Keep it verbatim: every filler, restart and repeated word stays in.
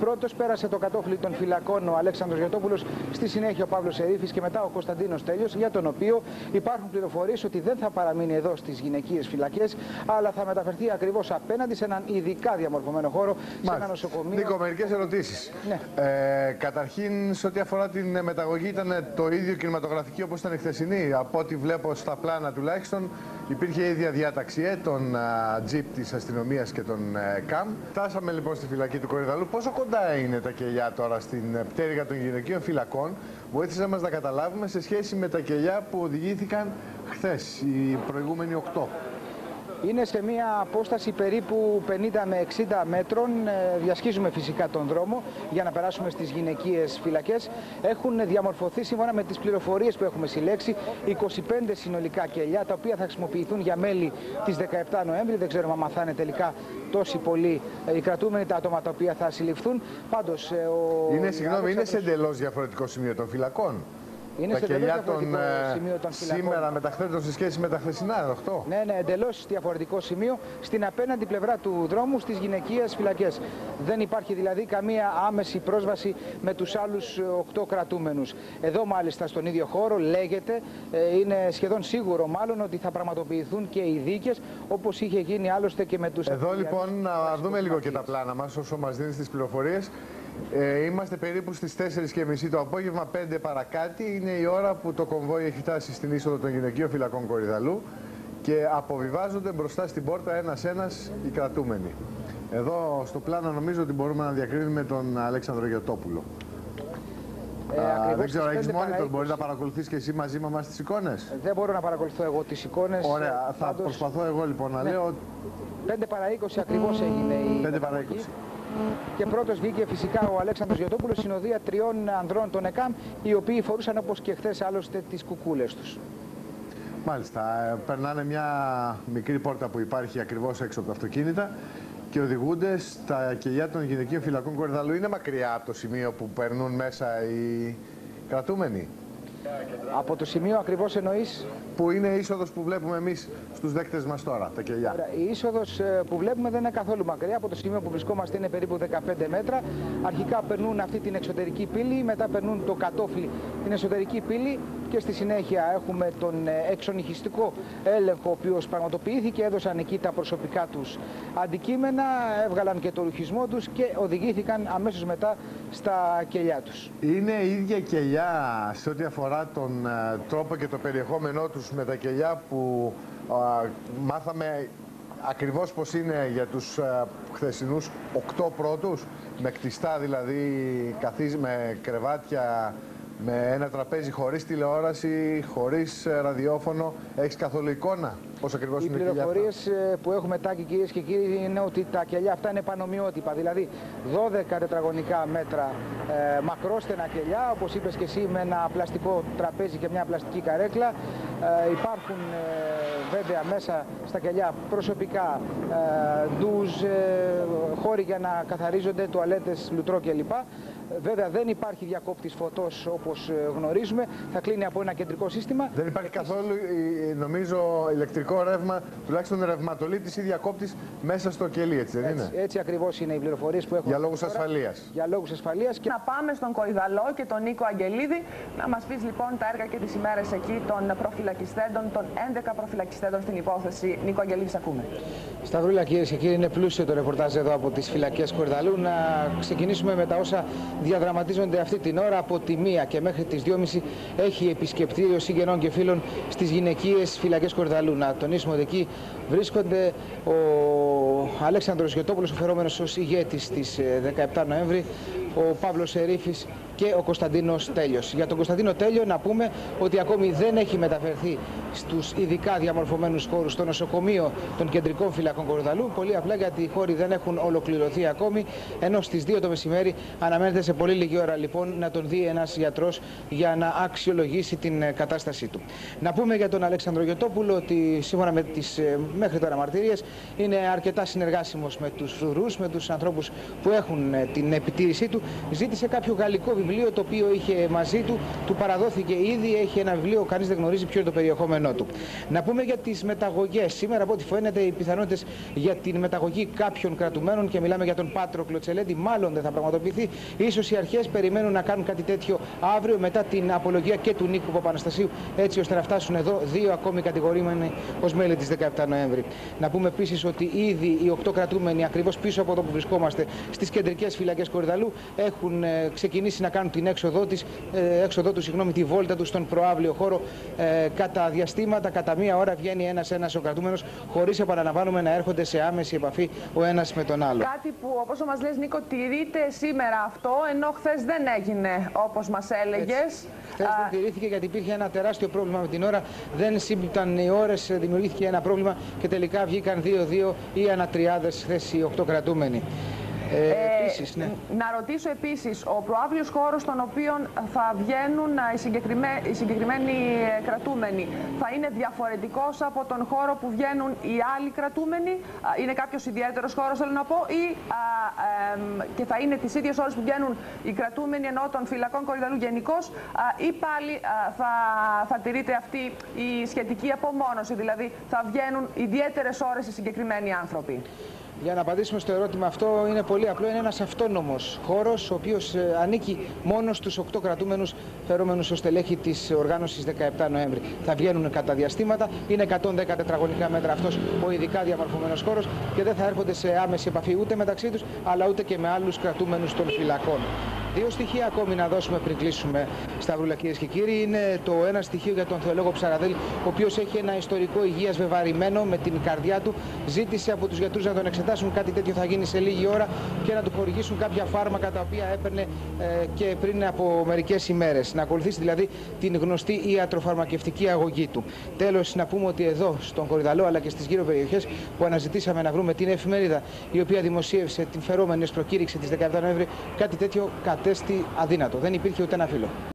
Πρώτος πέρασε το κατόφλι των φυλακών ο Αλέξανδρος Γιωτόπουλος, στη συνέχεια ο Παύλος Ερήφης και μετά ο Κωνσταντίνος Τέλιος, για τον οποίο υπάρχουν πληροφορίες ότι δεν θα παραμείνει εδώ στις γυναικείες φυλακές, αλλά θα μεταφερθεί ακριβώς απέναντι σε έναν ειδικά διαμορφωμένο χώρο, σε ένα νοσοκομείο. Νίκο, μερικές ερωτήσεις. Ναι. Ε, καταρχήν, σε ό,τι αφορά την μεταγωγή, ήταν το ίδιο κινηματογραφική όπως ήταν η χθεσινή. Από ό,τι βλέπω στα πλάνα τουλάχιστον, υπήρχε η ίδια διάταξη ε, των τζιπ της αστυνομίας και των ε, ΚΑΜ. Φτάσαμε λοιπόν στη φυλακή του Κορυδαλού. Πόσο κοντά είναι τα κελιά τώρα στην πτέρυγα των γυναικείων φυλακών? Βοήθησε μας να καταλάβουμε σε σχέση με τα κελιά που οδηγήθηκαν χθες, οι προηγούμενοι οκτώ. Είναι σε μια απόσταση περίπου πενήντα με εξήντα μέτρων. Διασχίζουμε φυσικά τον δρόμο για να περάσουμε στις γυναικείες φυλακές. Έχουν διαμορφωθεί, σύμφωνα με τις πληροφορίες που έχουμε συλλέξει, είκοσι πέντε συνολικά κελιά, τα οποία θα χρησιμοποιηθούν για μέλη της δεκαεπτά Νοέμβρη. Δεν ξέρουμε αν θα είναι τελικά τόσοι πολλοί οι κρατούμενοι, τα άτομα τα οποία θα συλληφθούν. Πάντως, ο... Είναι, συγγνώμη, είναι σε εντελώς διαφορετικό σημείο των φυλακών. Είναι τα σε κελιά των, σημείο των φυλακών. Σήμερα μεταχθέτουν σε σχέση με τα χθεσινά, οκτώ. Ναι, ναι, εντελώς διαφορετικό σημείο, στην απέναντι πλευρά του δρόμου, στις γυναικείες φυλακές. Δεν υπάρχει δηλαδή καμία άμεση πρόσβαση με τους άλλους οκτώ κρατούμενους. Εδώ μάλιστα στον ίδιο χώρο λέγεται, είναι σχεδόν σίγουρο μάλλον, ότι θα πραγματοποιηθούν και οι δίκες, όπως είχε γίνει άλλωστε και με τους... Εδώ λοιπόν να δούμε λίγο και τα πλάνα μας όσο μας δίνει τις πληροφορίες. Ε, είμαστε περίπου στις τέσσερις και μισή το απόγευμα, πέντε παρακάτι. Είναι η ώρα που το κομβόι έχει φτάσει στην είσοδο των γυναικείων φυλακών Κορυδαλού και αποβιβάζονται μπροστά στην πόρτα ένας-ένας οι κρατούμενοι. Εδώ στο πλάνο νομίζω ότι μπορούμε να διακρίνουμε τον Αλέξανδρο Γιωτόπουλο. Ε, Α, δεν ξέρω, έχεις monitor, μπορείς να παρακολουθείς και εσύ μαζί με μας τις εικόνες? Δεν μπορώ να παρακολουθώ εγώ τις εικόνες. Ωραία, θα πάντως... προσπαθώ εγώ λοιπόν να ναι. λέω... πέντε παρά είκοσι ακριβώς έγινε η πέντε παρά είκοσι. Και πρώτος βγήκε φυσικά ο Αλέξανδρος Γιωτόπουλος, συνοδεία τριών ανδρών των ΕΚΑΜ, οι οποίοι φορούσαν όπως και χθες άλλωστε τις κουκούλες τους. Μάλιστα, περνάνε μια μικρή πόρτα που υπάρχει ακριβώς έξω από τα αυτοκίνητα και οδηγούνται στα κελιά των γυναικείων φυλακών Κορυδαλού. Είναι μακριά από το σημείο που περνούν μέσα οι κρατούμενοι? Από το σημείο ακριβώς εννοείς? Που είναι η είσοδος που βλέπουμε εμείς στους δέκτες μας τώρα, τα κελιά. Η είσοδος που βλέπουμε δεν είναι καθόλου μακριά. Από το σημείο που βρισκόμαστε είναι περίπου δεκαπέντε μέτρα. Αρχικά περνούν αυτή την εξωτερική πύλη, μετά περνούν το κατόφλι, την εσωτερική πύλη και στη συνέχεια έχουμε τον εξονυχιστικό έλεγχο, ο οποίος πραγματοποιήθηκε, έδωσαν εκεί τα προσωπικά τους αντικείμενα, έβγαλαν και το ρουχισμό τους και οδηγήθηκαν αμέσως μετά στα κελιά τους. Είναι η ίδια κελιά σε ό,τι αφορά τον uh, τρόπο και το περιεχόμενό τους με τα κελιά που uh, μάθαμε ακριβώς πως είναι για τους uh, χθεσινούς οκτώ πρώτους, με κτιστά δηλαδή, καθίσ, με κρεβάτια, με ένα τραπέζι χωρίς τηλεόραση, χωρίς ραδιόφωνο? Έχεις καθόλου εικόνα πώς ακριβώς είναι η κελιά? Οι πληροφορίες που έχουμε, Τάκη, κυρίες και κύριοι, είναι ότι τα κελιά αυτά είναι πανομοιότυπα. Δηλαδή δώδεκα τετραγωνικά μέτρα ε, μακρόστενα κελιά, όπως είπες και εσύ, με ένα πλαστικό τραπέζι και μια πλαστική καρέκλα. Ε, υπάρχουν ε, βέβαια μέσα στα κελιά προσωπικά ε, ντουζ, ε, χώροι για να καθαρίζονται, τουαλέτες, λουτρό κλπ. Βέβαια δεν υπάρχει διακόπτης φωτός όπως γνωρίζουμε, θα κλείνει από ένα κεντρικό σύστημα. Δεν υπάρχει καθόλου, νομίζω, ηλεκτρικό ρεύμα, τουλάχιστον ρευματολήπτης ή διακόπτης μέσα στο κελί, έτσι δεν έτσι, είναι? Έτσι ακριβώς είναι οι πληροφορίες που έχουμε. Για λόγους ασφαλείας. Για λόγους ασφαλείας. Και... Να πάμε στον Κορυδαλό και τον Νίκο Αγγελίδη, να μας πεις λοιπόν τα έργα και τις ημέρες εκεί των προφυλακιστέντων, των έντεκα προφυλακιστέντων στην υπόθεση. Νίκο Αγγελίδη, ακούμε. Σταυρούλα, κυρίες και κύριοι, είναι πλούσιο το ρεπορτάζ εδώ από τις φυλακές Κορυδαλού. Να ξεκινήσουμε με τα όσα διαδραματίζονται αυτή την ώρα. Από τη μία και μέχρι τις δυόμιση έχει επισκεπτήριο συγγενών και φίλων στις γυναικείες φυλακές Κορυδαλού. Να τονίσουμε ότι εκεί βρίσκονται ο Αλέξανδρος Γιωτόπουλος, ο φερόμενος ως ηγέτης της δεκαεπτά Νοέμβρη, ο Παύλος Ερήφης και ο Κωνσταντίνος Τέλιος. Για τον Κωνσταντίνο Τέλιο να πούμε ότι ακόμη δεν έχει μεταφερθεί στους ειδικά διαμορφωμένους χώρους στο νοσοκομείο των κεντρικών φυλακών Κορυδαλού. Πολύ απλά γιατί οι χώροι δεν έχουν ολοκληρωθεί ακόμη, ενώ στις δύο το μεσημέρι αναμένεται σε πολύ λίγη ώρα λοιπόν να τον δει ένας γιατρός για να αξιολογήσει την κατάστασή του. Να πούμε για τον Αλέξανδρο Γιωτόπουλο ότι σύμφωνα με τις μέχρι τώρα μαρτυρίες είναι αρκετά συνεργάσιμος με τους φρουρούς, με τους ανθρώπους που έχουν την επιτήρησή του. Ζήτησε κάποιο γαλλικό βιβλίο βιβλίο το οποίο είχε μαζί του, του παραδόθηκε ήδη. Έχει ένα βιβλίο, κανείς δεν γνωρίζει ποιο είναι το περιεχόμενό του. Να πούμε για τις μεταγωγές. Σήμερα, από ό,τι φαίνεται, οι πιθανότητες για την μεταγωγή κάποιων κρατουμένων, και μιλάμε για τον Πάτρο Κλωτσελέντη, μάλλον δεν θα πραγματοποιηθεί. Ίσως οι αρχές περιμένουν να κάνουν κάτι τέτοιο αύριο, μετά την απολογία και του Νίκου Παπαναστασίου, έτσι ώστε να φτάσουν εδώ δύο ακόμη κατηγορούμενοι ως μέλη της δεκαεπτά Νοέμβρη. Να πούμε επίσης ότι ήδη οι οκτώ κρατούμενοι, ακριβώς πίσω από εδώ που βρισκόμαστε, στις κεντρικές φυλακές Κορυδαλλού, έχουν ε, ξεκινήσει να κάνουν την έξοδό, της, ε, έξοδό του, συγγνώμη, τη βόλτα του στον προαύλιο χώρο. Ε, κατά διαστήματα, κατά μία ώρα βγαίνει ένας-ένας ο κρατούμενος, χωρίς, επαναλαμβάνουμε, να έρχονται σε άμεση επαφή ο ένας με τον άλλο. Κάτι που, όπως μας λες, Νίκο, τηρείται σήμερα αυτό, ενώ χθες δεν έγινε όπως μας έλεγες. Χθες δεν τηρήθηκε γιατί υπήρχε ένα τεράστιο πρόβλημα με την ώρα. Δεν σύμπτωταν οι ώρες, δημιουργήθηκε ένα πρόβλημα και τελικά βγήκαν δύο-δύο ή ανατριάδες χθες οι οκτώ κρατούμενοι. Ε, ε, επίσης, ναι. Να ρωτήσω επίσης, ο προαύλιος χώρος στον οποίο θα βγαίνουν οι, συγκεκριμέ, οι συγκεκριμένοι κρατούμενοι θα είναι διαφορετικός από τον χώρο που βγαίνουν οι άλλοι κρατούμενοι? Είναι κάποιος ιδιαίτερος χώρος, θέλω να πω, ή α, ε, και θα είναι τις ίδιες ώρες που βγαίνουν οι κρατούμενοι ενώ των φυλακών Κορυδαλλού γενικώς, ή πάλι α, θα, θα τηρείται αυτή η σχετική απομόνωση, δηλαδή θα βγαίνουν ιδιαίτερες ώρες οι συγκεκριμένοι άνθρωποι? Για να απαντήσουμε στο ερώτημα αυτό, είναι πολύ απλό. Είναι ένας αυτόνομος χώρος, ο οποίος ε, ανήκει μόνο στους οκτώ κρατούμενους φερόμενους ως στελέχη της οργάνωσης δεκαεπτά Νοέμβρη. Θα βγαίνουν κατά διαστήματα. Είναι εκατόν δέκα τετραγωνικά μέτρα αυτός ο ειδικά διαμορφωμένος χώρος και δεν θα έρχονται σε άμεση επαφή ούτε μεταξύ τους, αλλά ούτε και με άλλους κρατούμενους των φυλακών. Δύο στοιχεία ακόμη να δώσουμε πριν κλείσουμε, Σταυρούλα, κυρίες και κύριοι. Είναι το ένα στοιχείο για τον θεολόγο Ψαραδέλη, ο οποίος έχει ένα ιστορικό υγείας βεβαρημένο με την καρδιά του. Ζήτησε από τους γιατρούς να τον εξετάσουν. Κάτι τέτοιο θα γίνει σε λίγη ώρα και να του χορηγήσουν κάποια φάρμακα τα οποία έπαιρνε ε, και πριν από μερικές ημέρες. Να ακολουθήσει δηλαδή την γνωστή ιατροφαρμακευτική αγωγή του. Τέλος, να πούμε ότι εδώ στον Κορυδαλλό αλλά και στις γύρω περιοχές που αναζητήσαμε να βρούμε την εφημερίδα η οποία δημοσίευσε την φερόμενη ως προκήρυξη της δεκαεπτά Νοέμβρη, κάτι τέτοιο κατέστη αδύνατο. Δεν υπήρχε ούτε ένα φύλλο.